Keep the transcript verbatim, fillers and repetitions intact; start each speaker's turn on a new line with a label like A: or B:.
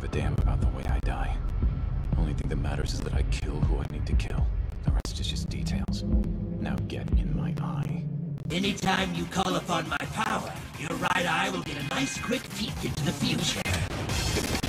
A: a damn about the way I die. Only thing that matters is that I kill who I need to kill. The rest is just details. Now get in my eye.
B: Anytime you call upon my power, your right eye will get a nice quick peek into the future.